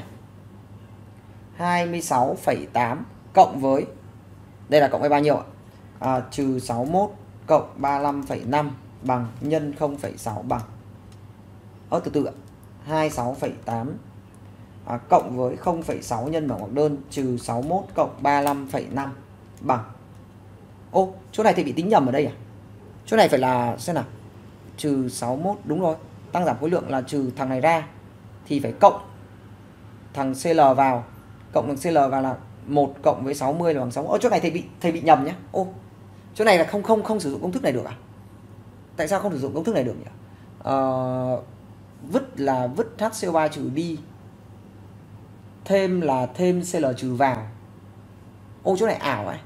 26,8 cộng với đây là cộng với bao nhiêu ạ? Trừ 61 cộng 35,5 bằng nhân 0,6 bằng từ từ ạ. 26,8 cộng với 0,6 nhân bằng ngoặc đơn trừ 61 cộng 35,5 bằng. Ô, chỗ này thì bị tính nhầm ở đây à? Chỗ này phải là xem nào. Trừ 61 đúng rồi. Tăng giảm khối lượng là trừ thằng này ra thì phải cộng thằng Cl vào. Cộng thằng Cl vào là 1 cộng với 60 là bằng 60. Ô, chỗ này thầy bị nhầm nhé. Ô, chỗ này là không sử dụng công thức này được à? Tại sao không sử dụng công thức này được nhỉ? Vứt là vứt HCO3 trừ đi. Thêm là thêm Cl trừ vào. Ô, chỗ này ảo ấy.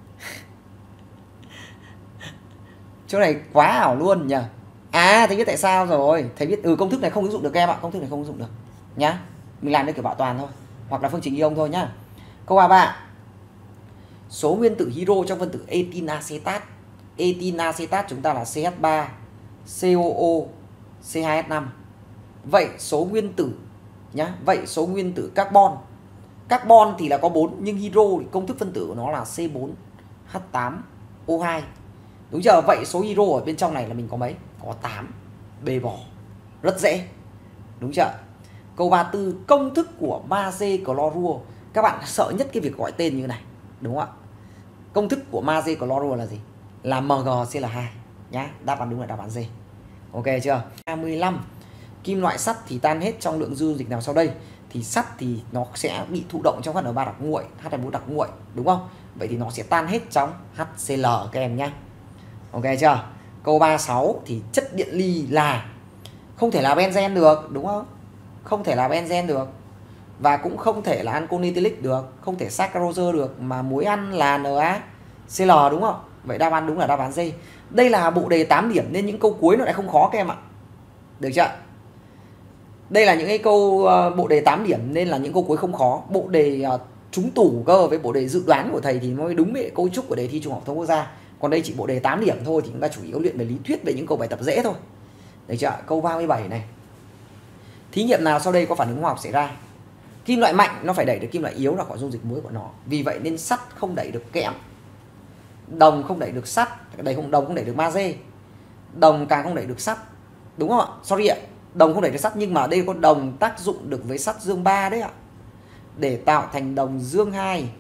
Chỗ này quá ảo luôn nhỉ. Thầy biết tại sao rồi. Thầy biết công thức này không ứng dụng được em ạ. Công thức này không ứng dụng được nhá. Mình làm theo kiểu bảo toàn thôi. Hoặc là phương trình ion thôi nhá. Câu 33. Số nguyên tử hydro trong phân tử etin acetat. Etin acetat chúng ta là CH3, COO, C2H5. Vậy số nguyên tử nhá. Vậy số nguyên tử carbon. Carbon thì là có 4 nhưng hydro thì công thức phân tử của nó là C4H8O2. Đúng chưa? Vậy số hydro ở bên trong này là mình có mấy? Có 8. B bỏ. Rất dễ. Đúng chưa? Câu 34. Công thức của magie clorua. Các bạn sợ nhất cái việc gọi tên như thế này. Đúng không ạ? Công thức của magie clorua là gì? Là MgCl2 nhá. Đáp án đúng là đáp án D. Ok chưa? 25. Kim loại sắt thì tan hết trong lượng dung dịch nào sau đây? Thì sắt thì nó sẽ bị thụ động trong H2O3 đặc nguội, H2O4 đặc nguội, đúng không? Vậy thì nó sẽ tan hết trong HCl các em nhá. Ok chưa? Câu 36 thì chất điện ly là không thể là benzen được, đúng không? Không thể là benzen được. Và cũng không thể là ancol ethylic được, không thể saccharose được, mà muối ăn là NaCl, đúng không? Vậy đáp án đúng là đáp án D. Đây là bộ đề 8 điểm nên những câu cuối nó lại không khó các em ạ. Được chưa? Đây là những cái câu bộ đề 8 điểm nên là những câu cuối không khó. Bộ đề trúng tủ cơ với bộ đề dự đoán của thầy thì mới đúng với cấu trúc của đề thi Trung học phổ thông quốc gia. Còn đây chỉ bộ đề 8 điểm thôi thì chúng ta chủ yếu luyện về lý thuyết, về những câu bài tập dễ thôi. Được chưa? Câu 37 này. Thí nghiệm nào sau đây có phản ứng hóa học xảy ra? Kim loại mạnh nó phải đẩy được kim loại yếu ra khỏi dung dịch muối của nó. Vì vậy nên sắt không đẩy được kẽm. Đồng không đẩy được sắt, đồng không đẩy được magie. Đồng càng không đẩy được sắt. Đúng không ạ? Sorry ạ. Đồng không đẩy được sắt nhưng mà ở đây có đồng tác dụng được với sắt dương 3 đấy ạ. Để tạo thành đồng dương 2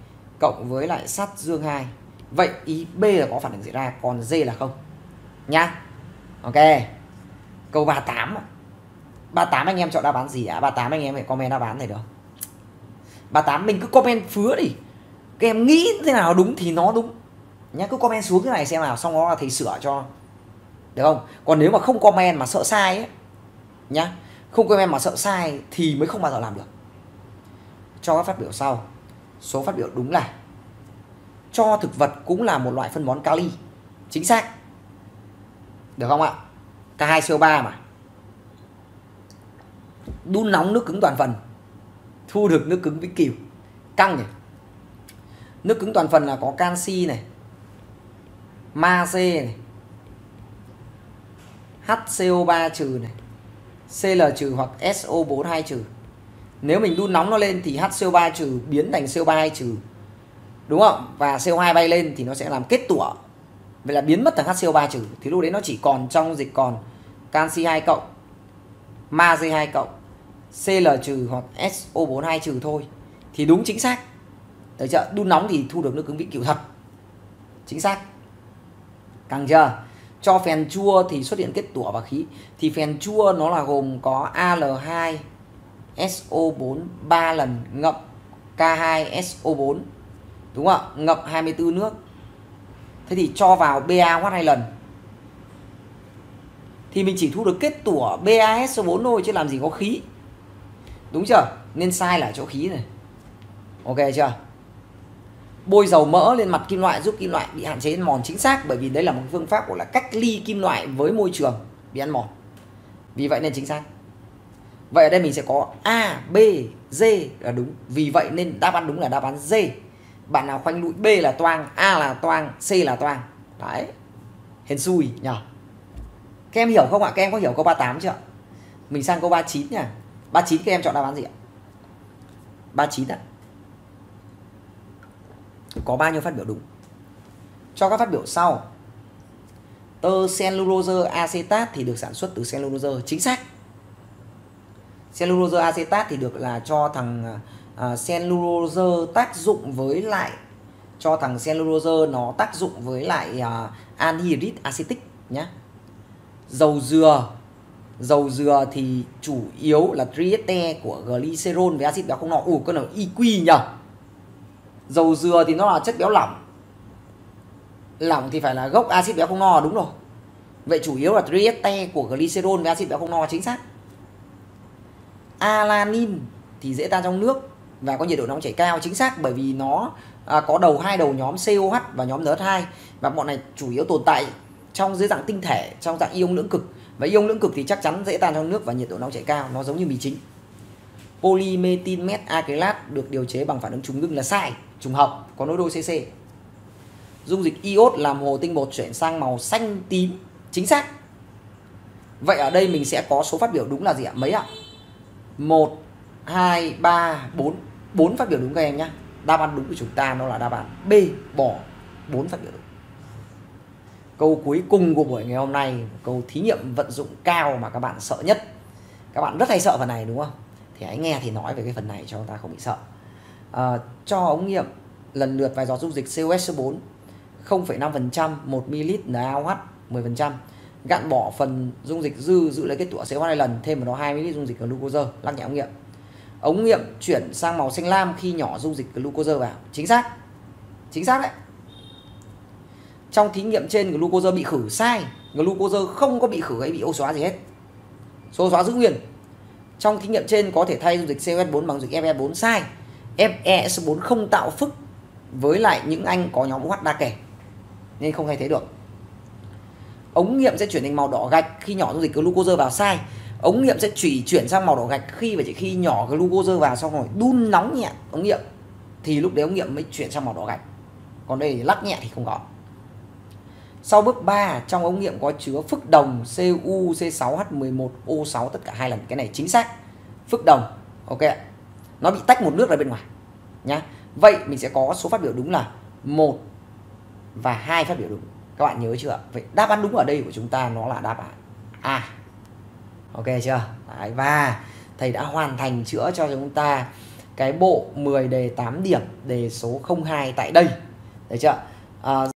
cộng với lại sắt dương 2. Vậy ý B là có phản ứng diễn ra, còn D là không nhá. Ok. Câu 38. 38 anh em chọn đáp án gì ạ? 38 anh em phải comment đáp án này được. 38 mình cứ comment phứa đi. Các em nghĩ thế nào đúng thì nó đúng nhá, cứ comment xuống cái này xem nào, xong đó là thầy sửa cho, được không? Còn nếu mà không comment mà sợ sai ấy nhá, không comment mà sợ sai thì mới không bao giờ làm được. Cho các phát biểu sau. Số phát biểu đúng là cho thực vật cũng là một loại phân bón kali. Chính xác. Được không ạ? K2CO3 mà. Đun nóng nước cứng toàn phần, thu được nước cứng vĩnh cửu. Căng nhỉ. Nước cứng toàn phần là có canxi này, magie này, HCO3 trừ này, Cl trừ hoặc SO4 2 trừ. Nếu mình đun nóng nó lên thì HCO3 trừ biến thành CO3 2 trừ, đúng không? Và CO2 bay lên thì nó sẽ làm kết tủa, vậy là biến mất thằng HCO3 trừ. Thì lúc đấy nó chỉ còn trong dịch còn canxi 2 cộng, magie 2 cộng, Cl trừ hoặc SO4 2 trừ thôi. Thì đúng chính xác. Được chưa? Đun nóng thì thu được nước cứng vĩnh cửu thật. Chính xác. Càng chưa? Cho phèn chua thì xuất hiện kết tủa và khí. Thì phèn chua nó là gồm có Al2 SO4 3 lần ngậm K2 SO4, đúng không ạ? Ngậm 24 nước. Thế thì cho vào BaOH 2 lần thì mình chỉ thu được kết tủa BaSO4 thôi chứ làm gì có khí. Đúng chưa? Nên sai là chỗ khí này. Ok chưa? Bôi dầu mỡ lên mặt kim loại giúp kim loại bị hạn chế ăn mòn. Chính xác, bởi vì đấy là một phương pháp gọi là cách ly kim loại với môi trường bị ăn mòn. Vì vậy nên chính xác. Vậy ở đây mình sẽ có A, B, D là đúng. Vì vậy nên đáp án đúng là đáp án D. Bạn nào khoanh lũi B là toang, A là toang, C là toang. Đấy. Hên xui nhỉ. Các em hiểu không ạ? Các em có hiểu câu 38 chưa? Mình sang câu 39 nha. 39 các em chọn đáp án gì ạ? 39 ạ. Có bao nhiêu phát biểu đúng? Cho các phát biểu sau. Tơ cellulose acetate thì được sản xuất từ cellulose. Chính xác. Cellulose acetate thì được là cho thằng cellulose tác dụng với lại, cho thằng cellulose nó tác dụng với lại anhydride acetic nhé. Dầu dừa thì chủ yếu là trieste của glycerol với axit béo không no. Con nào EQ nhỉ? Dầu dừa thì nó là chất béo lỏng. Lỏng thì phải là gốc axit béo không no, đúng rồi. Vậy chủ yếu là trieste của glycerol với axit béo không no. Chính xác. Alanin thì dễ tan trong nước và có nhiệt độ nóng chảy cao. Chính xác, bởi vì nó có hai đầu nhóm COH và nhóm NH2, và bọn này chủ yếu tồn tại trong dưới dạng tinh thể, trong dạng ion lưỡng cực. Và ion lưỡng cực thì chắc chắn dễ tan trong nước và nhiệt độ nóng chảy cao, nó giống như mì chính. Polymethyl methacrylate được điều chế bằng phản ứng trùng ngưng là sai, trùng hợp, có nối đôi CC. Dung dịch iốt làm hồ tinh bột chuyển sang màu xanh tím. Chính xác. Vậy ở đây mình sẽ có số phát biểu đúng là gì ạ? Mấy ạ? 1, 2, 3, 4. 4 phát biểu đúng các em nhé. Đáp án đúng của chúng ta nó là đáp án B, bỏ 4 phát biểu đúng. Câu cuối cùng của buổi ngày hôm nay, câu thí nghiệm vận dụng cao mà các bạn sợ nhất. Các bạn rất hay sợ phần này đúng không? Thì hãy nghe thì nói về cái phần này cho ta không bị sợ. Cho ống nghiệm lần lượt vài giọt dung dịch COSO4 0,5%, 1 ml NaOH 10%. Gạn bỏ phần dung dịch dư, giữ lấy kết tủa CO2 2 lần, thêm vào đó 2 ml dung dịch glucose, lắc nhẹ ống nghiệm. Ống nghiệm chuyển sang màu xanh lam khi nhỏ dung dịch glucose vào. Chính xác. Chính xác đấy. Trong thí nghiệm trên glucose bị khử. Sai. Glucose không có bị khử hay bị ô xóa gì hết. Số xóa giữ nguyên. Trong thí nghiệm trên có thể thay dung dịch COS4 bằng dung dịch Fe4. Sai. FeS4 không tạo phức với lại những anh có nhóm OH đa kể, nên không thay thế được. Ống nghiệm sẽ chuyển thành màu đỏ gạch khi nhỏ dung dịch glucose vào. Sai. Ống nghiệm sẽ chuyển sang màu đỏ gạch khi và chỉ khi nhỏ glucose vào xong rồi đun nóng nhẹ ống nghiệm, thì lúc đấy ống nghiệm mới chuyển sang màu đỏ gạch. Còn đây lắc nhẹ thì không có. Sau bước 3, trong ống nghiệm có chứa phức đồng Cu, C6H11O6 tất cả 2 lần. Cái này chính xác. Phức đồng. Ok ạ. Nó bị tách một nước ra bên ngoài nhá. Vậy mình sẽ có số phát biểu đúng là 1 và 2 phát biểu đúng. Các bạn nhớ chưa? Vậy đáp án đúng ở đây của chúng ta nó là đáp án A. Ok chưa? Đấy, và thầy đã hoàn thành chữa cho chúng ta cái bộ 10 đề 8 điểm đề số 02 tại đây. Được chưa?